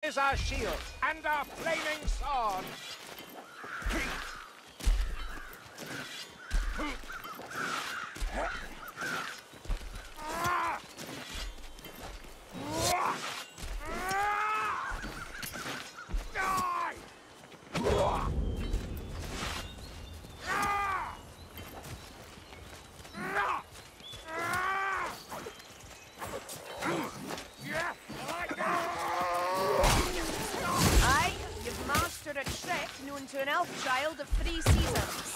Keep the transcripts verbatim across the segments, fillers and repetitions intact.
is our shield and our flaming sword. Aye, you've mastered a trick known to an elf child of three seasons.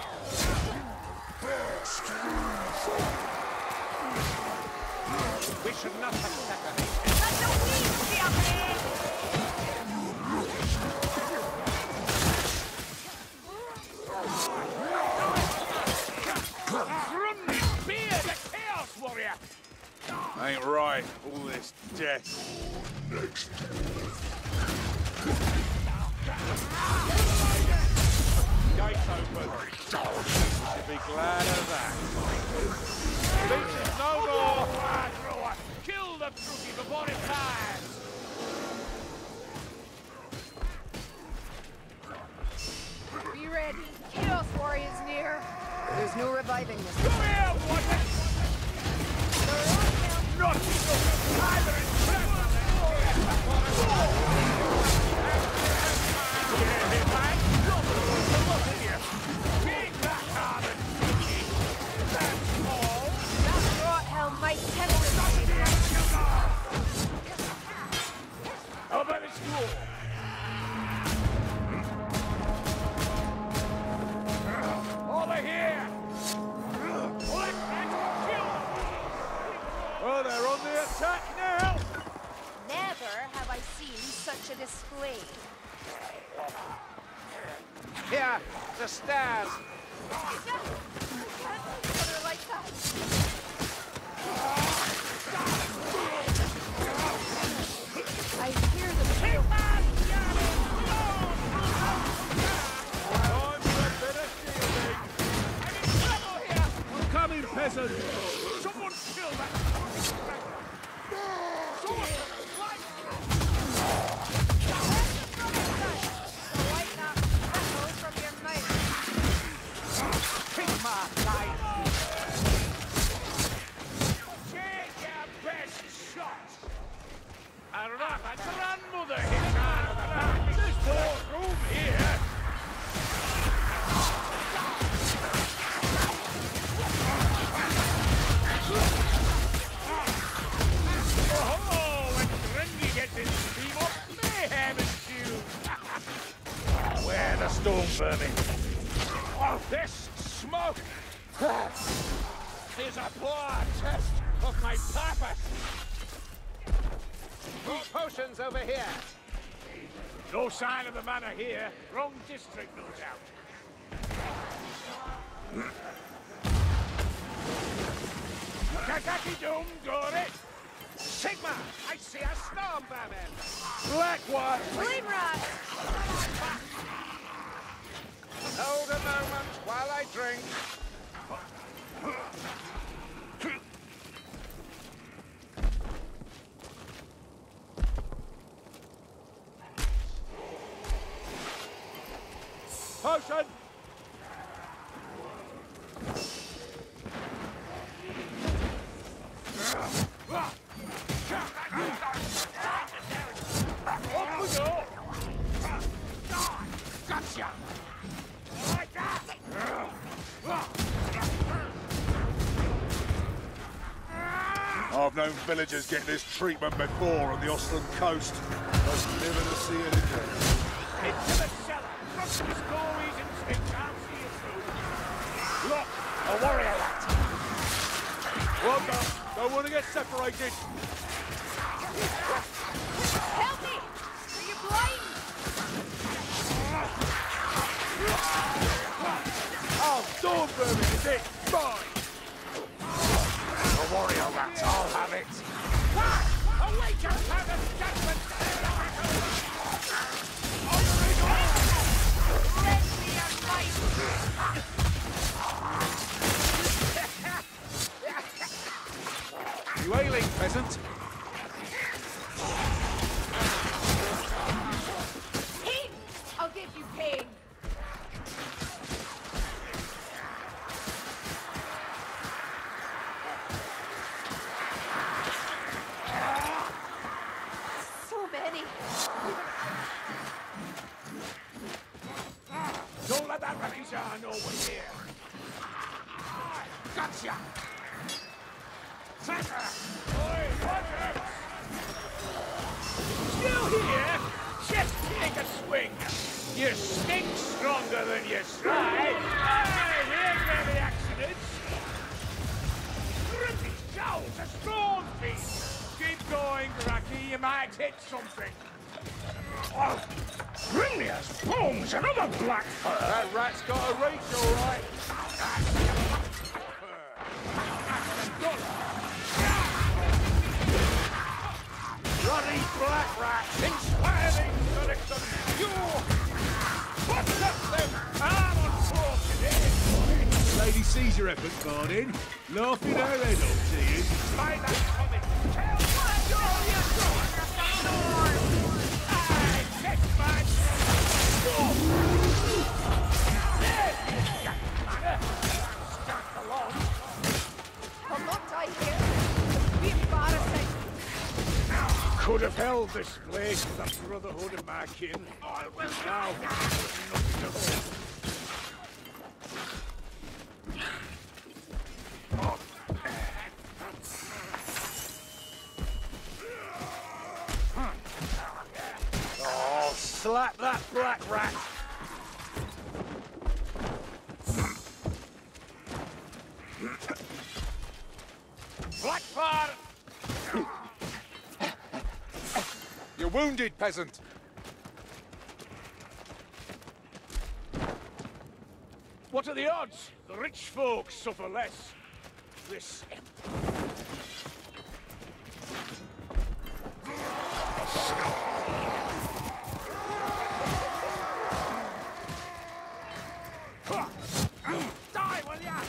We should not have separated. That's a weed, Diable! Grumney spear, the Chaos Warrior! Ain't right, all this death. Next. Gates open. Be glad of that. Leeches no more! Thrower! Kill the Fruity before it dies! Be ready. Chaos Warrior's near. There's no reviving this. Come here, Water! Not so either in Over the school! Over here! Oh, they're on the attack now! Never have I seen such a display. Here, the stairs! They're like that. I hear the Keep on! Time for a bit of shielding! I'm in trouble here! I'm coming, peasant! Someone kill that! Someone! What? Wipe that apple from your mouth. Keep my life! Take your best shot! A rabbit grandmother hit out of the back! There's more room here! Oh, when Grindy gets his steam up, mayhem ensues! Where the storm vermin? Oh, this smoke is a poor test of my purpose! More potions over here! No sign of the manor here. Wrong district, no doubt. Kakaki Doom, got it! Sigma! I see a storm vermin! Black one! Flame rat! Hold a moment while I drink. Potion! Off we go! Gotcha! Like that! I've known villagers get this treatment before on the Ostland coast. Just never to see it again. Into the cellar! Trust his stories instinct, I'll see you through. Look, a warrior rat! Well done. Don't want to get separated. Help me! Are you blind? Oh, storm vermin is it? Mine! A warrior rat, I'll have it! Await your father's judgment! Let me and fight! You ailing, peasant? ready. Don't let that Rakisha know we're here. Gotcha! Tracker! Oi, watch out! Still here? Just take a swing. You stink stronger than you try. Aye, here's where the accidents. Grippy shells, a storm beast. Keep going, Raki. You might hit something. Oh, Grimnia's bones, another black fur. That rat's got a reach, all right. Bloody black rat, inspiring collection. You, what's up them? I'm unfortunate. Lady sees your efforts, Bardin. Laughing her head off to you. Find that coming. Tell what door you're going. I take my Start along. I'll not die here. Be embarrassing. Could have held this place with the brotherhood of my kin. I will now. Nothing to hold. Oh, slap that black rat. Blackfire! You're wounded, peasant. What are the odds? The rich folk suffer less. This... Die, will ya?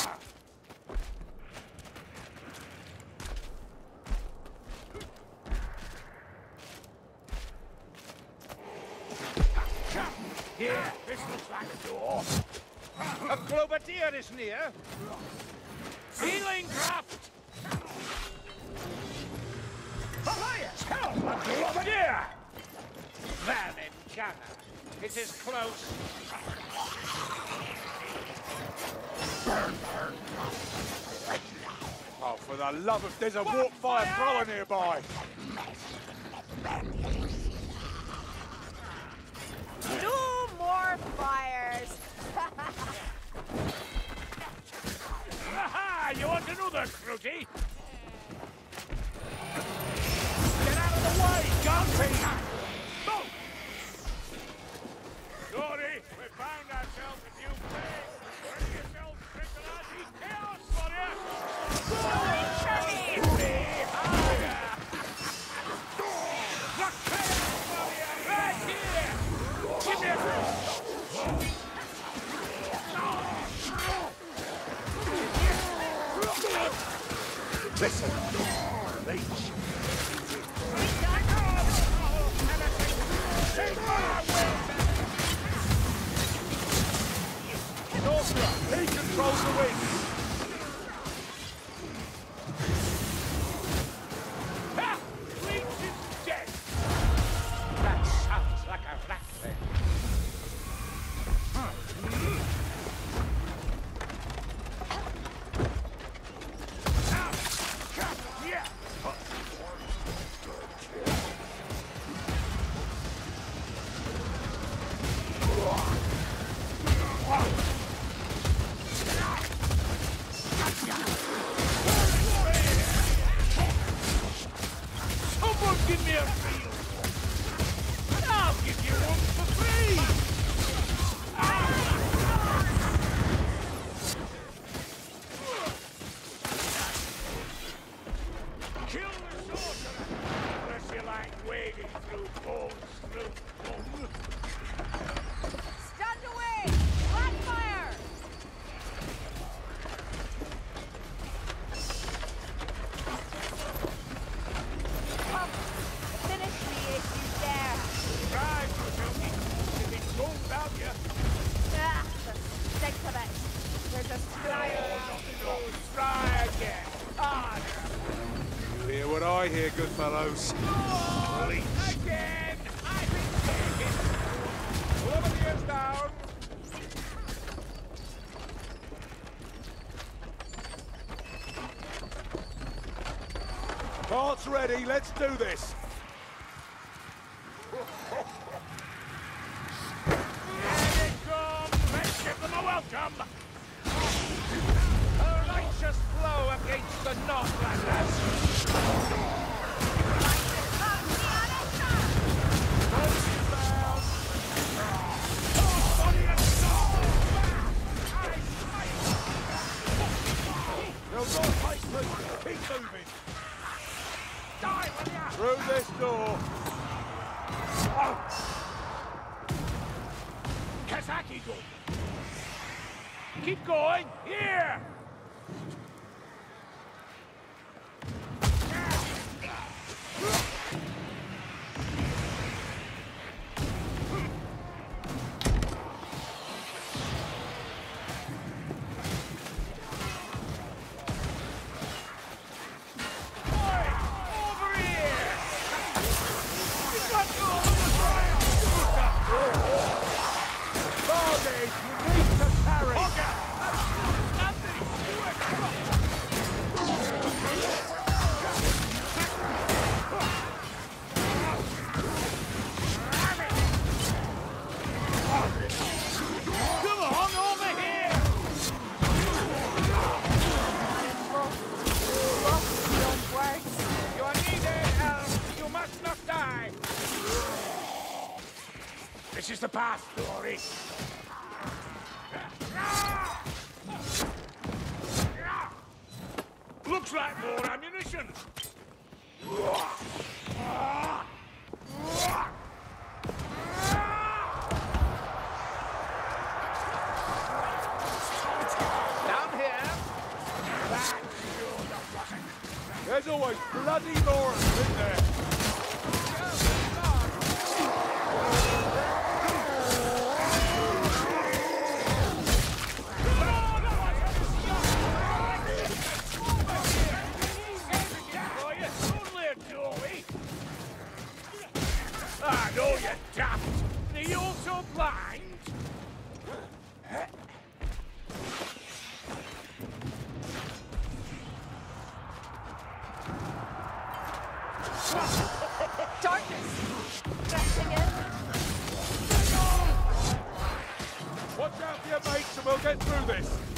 Here, this looks like a door. A clovertier is near. Healing craft! Elias, help! A clovertier! Vermin canna. It is close. Burn, burn. Oh, for the love of... There's a warp fire thrower nearby. No more fires. Aha! You want another, Fruity? Get out of the way, Gumpy! Move! Sorry, we found ourselves a new place. Bring yourselves Tricolati chaos for you! Go! Me higher! The chaos for you! Right here! Give me a break! Listen, leech. Nostra, he controls the wind. Ha! Leech is dead. That sounds like a rat then. Yeah. Someone give me a reel. I'll give you one for free. Kill the sorcerer, unless you like wading through bones through bone. Stand away! Blackfire! Come, finish me if you dare. Try to tell me if it's gold about you. Ah, the stink of it. There's a scryer. Go try again. Honor. You hear what I hear, good fellows. Oh, again. Cart's ready, let's do this. Here they come! Let's give them a welcome! A righteous blow against the Northlanders! They'll go face through. Keep moving. Die, will ya? Through this door. Kazaki go! Keep going! Here! This is the path, Dory. Looks like more ammunition. Down here. There's always bloody Lawrence in there. Ah, no, you daft! Are you also blind? Darkness! Pressing in. Watch out for your mates and we'll get through this.